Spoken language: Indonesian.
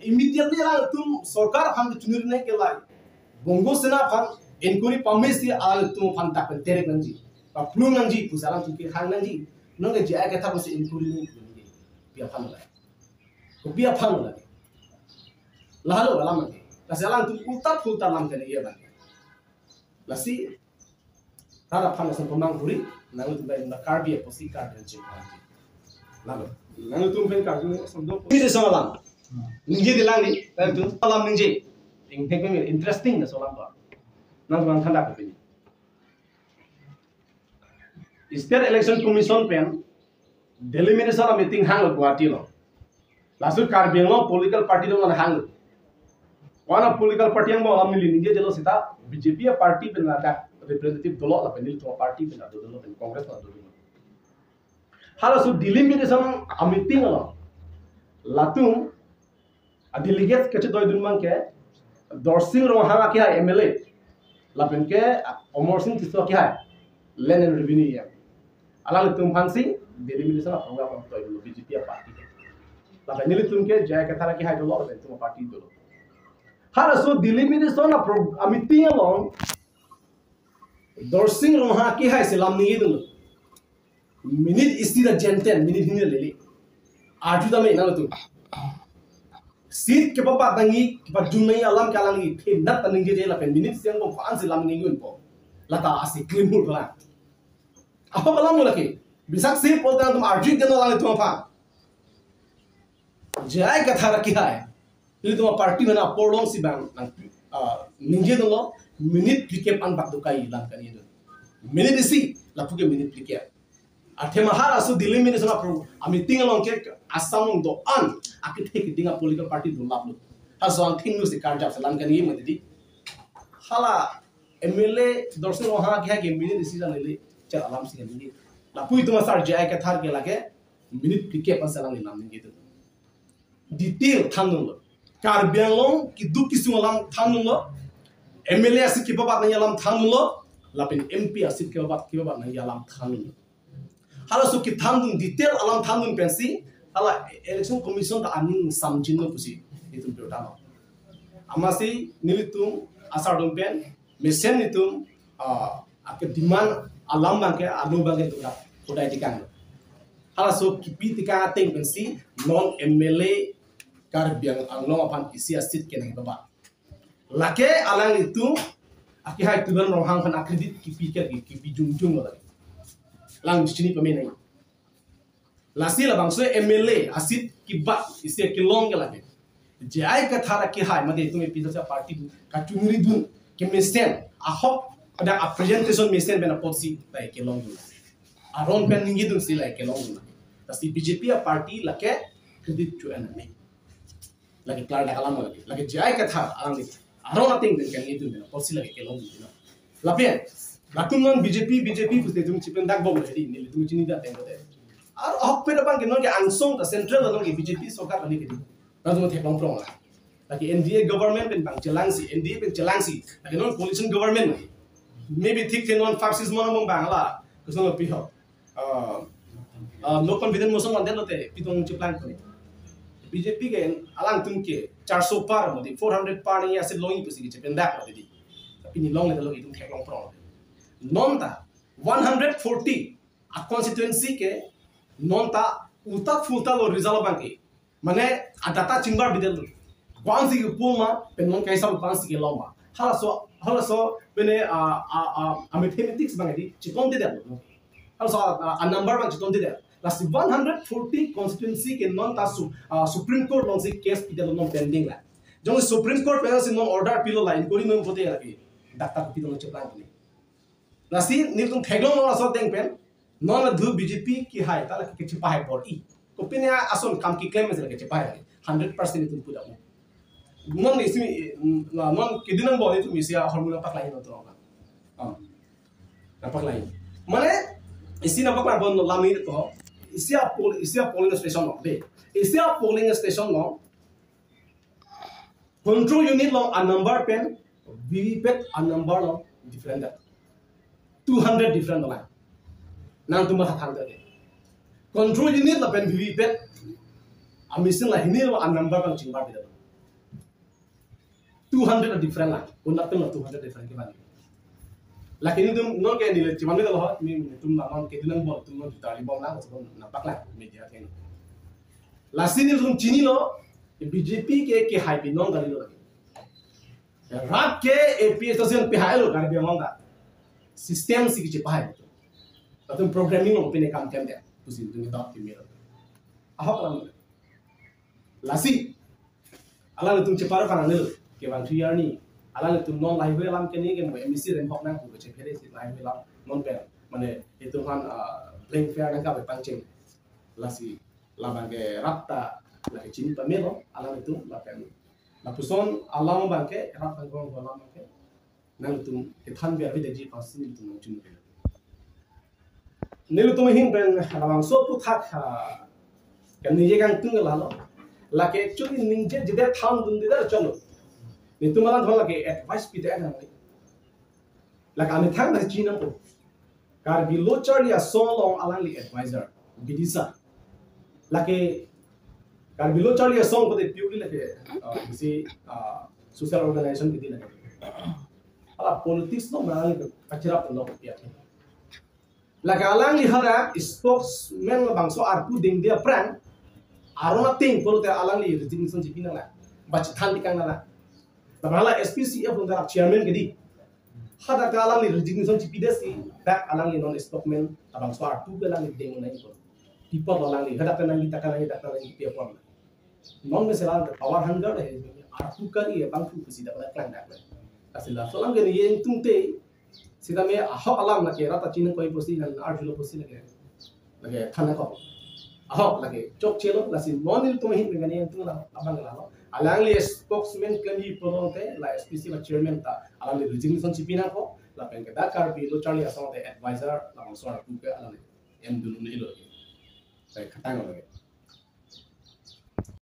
immediately alang tum sarkar ham chunir ne kelai bongo sena phang inquiry pamesi alang tum phang tak terek nangji pa plum nangji pusalam tum ke hang nangji nong ge ja ka thak se inquiry ne bia phang la ko bia phang la lahalo alam ne la salang tum ulta fulta lam ke ye ba la si tara phang se pamang puri nang tum ba na car bia posi car den chi lalu nang tum pen car ne samdo ni se salam ninje dilang ni dan tu salam ninje ting tek me interesting na salam ba nang bang thanda ko ni state election commission pen delimitation meeting hang Guwahati lo lasu Karbi lo political party lo hang wana political party yang mau amili ninje jelo sita BJP ya party pen ada representative dolo la penil to party pen ada dolo pen congress na dolo hala su delimitation meeting lo latung a delegates kache doi dun mang ke dorsing ro hanga ke MLA lapen ke Omar Singh tiso ke land and revenue ya ala tum phansi delimitation apanga pam toy lo BJP party lapen nil tum ke jay ka thara ke hai dolo lapen tum party dolo hala so delimitation a meeting lo dorsing ro ha ke hai se lam ni dun minute istira jenten minute hin lele aju da me na tu seat ke papa tangi bajun nai alam kalang ni the nat taning je la pen minute siang ko fan se lam ni gun po lata ase clean mul bala apa balang laki bisak se polta tum arjit den la tu fa jai ka thara ki hai ili tu party bana porlong si bang ninje dong lo minute pike pan bak du kai lam kan ye minute si la puke minute pike athe mahara su delimitation a meeting along ke asam do an akit ke dinga political party do lablu hasan thing nu se karja salam kan ye madi hala MLA dorsun waha ke minute decision le chal alam se ni la pui tu masar jai ke thar ke lage minute pike pan salam ni nam ni to detail thanung lo Karbianglong ki du kisu alam thanung lo MLA asik ki baba na alam thanung lo lapin MP asik ki baba na alam thanung hala so ki thandung detail alam thandung pensi hala election commission ta aning samjin no pusi itum berta no amasi nilitum asar dong pen mesen itum ake demand alam bangke alu bangke tu dak kodai dikan hala so ki pitika teng pensi non MLA Karbiang angno apan isi asit kenang baba lake alang itu ake hai tuban rohang pan akredit ki pikir ki bijung lagi lang sini pemenang lasi la bangso MLA asit kibat isi kilong ke lagi jai ka thara ki hai made tume pisa party ka chungri dun ke mesen ahok ada presentation mesen bena policy tai kilong dun aron pen ningi dun si lai kilong dun tasi BJP party lake credit chu enemy lagi klar dak alam lagi jai ka thara alang ni aron ating den kan itu bena policy lagi kilong dun lapien lakunan BJP puste tum chipen dak bobo hedi ni tum chini da tengo de ar hok pe bang ke non ke ansong ta central non ke BJP sokar ni ke di na tum the long prong la lagi NDA government pen bang jelangsi NDA pen jelangsi lagi non coalition government maybe thick non 5 6 mon mong bang la kusong pi ho no confident motion on den lote pitong chiplan ko BJP ke alang tum ke 400 par modi 400 par ni ase longi pusi ke chipen dak modi tapi ni long le lo itum the long prong nonta 140 a constituency ke nonta uta fulta lo result banki mane a data chingbar bidel kwansi ke pulma pen non kaisa kwansi ke loma hala so bene a mathematics bangi chikon de hala so a number bang chikon de last 140 constituency ke nonta supreme court long se case bidel non pending la jong supreme court penal non order pilo la inquiry non pote lagi data bidel cheplan ni nasi niltum theglong la so teng pen non dhu BJP ki hai ta la ki chipa hai por I kopinya ason kam ki claim mesel ke chipa hai 100% nitum puda mo non ismi non kidinang bo nitum isia hormona pak lain to na pak lain mane isi na pak bon lami to isia polling station no de isia polling station no control unit lo a number pen VVPAT a number lo different 200 different line nang tumba thang de control unit la pen VVPAT a missing la hinil a number bang chingba de 200 different lah, unat tuh 200 different ke bani. Lakin itu non kayak nilai cuman itu loh, ini tuh naman kayak dinang bol, tuh non kita libom lah, sebab nampak lah media kan. Lasin itu tuh Cina loh, BJP ke hype non kali loh lagi. Rat ke APS station pihak lo kali dia mangga. Sistem sih kecil pahai. Atau programming lo punya kam dia, tuh sih tuh kita optimal. Ahok lah. Lasi, alam itu cepat kan anil, kewan tuyar ni, alam itu non live alam kini kan, emisi rempok nang, bukan cepet sih live alam non per, mana itu kan playing fair nang kau pancing, lasi, lama ke rata, lagi cini pemelo, alam itu bahkan, lapuson alam bangke, rata kau alam bangke, nang itu ketan biar beda ji pasti itu nang cini. Nilu tu mungkin pen alam so putak, kan ni jangan tunggu lalu. Laki actually ninja jadi tahun dulu tidak colo. Itu malah kalau laki advice kita ada nanti. Laki kami thang dari Cina pun. Kar bilo cari ya so long alang li advisor bidisa. Laki kar bilo cari ya so pada purely laki si social organization kita laki. Alah politics no malah laki acara pun no kiat. Laki alang li hara spokesman bangso arpu ding dia peran. Aroma ting kalau dia alang li resignation si pinang lah, baca than dikang lah. Tapi kalau SPCF untuk chairman jadi, hada dia alang li resignation si pindah si, dak alang li non stockman, abang suar tu belang li deng nai ko. People alang li, hada dia nang kita kan nang dia pun. Non misalnya power hunger है, artu kari है bang tu किसी dak klan dak. Asilah soalan gini yang tungte, sida me ahok alam nak kira tak cina koi posi dan arjulo posi lagi thana ko. Ahok lagi cok celo lasi monil tu mahin dengan yang tu lah abang lah alang li spokesman kami polonte la SPC ba chairman ta alang li resignation cipina ko la pen ke dakar bi lo charlie asong de advisor la monsor ku ke alang em dulu ni lo lagi saya katakan lagi